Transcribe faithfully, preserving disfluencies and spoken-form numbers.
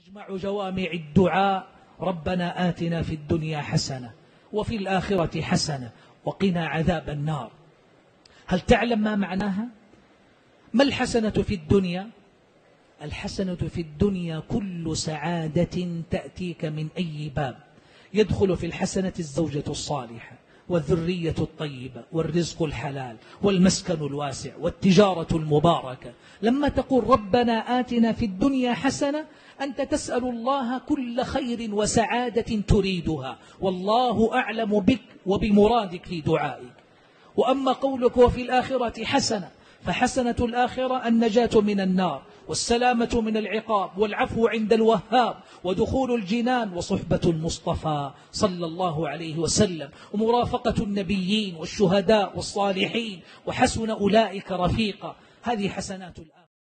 مجمع جوامع الدعاء: ربنا آتنا في الدنيا حسنة وفي الآخرة حسنة وقنا عذاب النار. هل تعلم ما معناها؟ ما الحسنة في الدنيا؟ الحسنة في الدنيا كل سعادة تأتيك من أي باب. يدخل في الحسنة الزوجة الصالحة والذرية الطيبة والرزق الحلال والمسكن الواسع والتجارة المباركة. لما تقول ربنا آتنا في الدنيا حسنة، أنت تسأل الله كل خير وسعادة تريدها، والله أعلم بك وبمرادك في دعائك. وأما قولك وفي الآخرة حسنة، فحسنة الآخرة النجاة من النار والسلامة من العقاب والعفو عند الوهاب ودخول الجنان وصحبة المصطفى صلى الله عليه وسلم ومرافقة النبيين والشهداء والصالحين وحسن أولئك رفيقا. هذه حسنات الآخرة.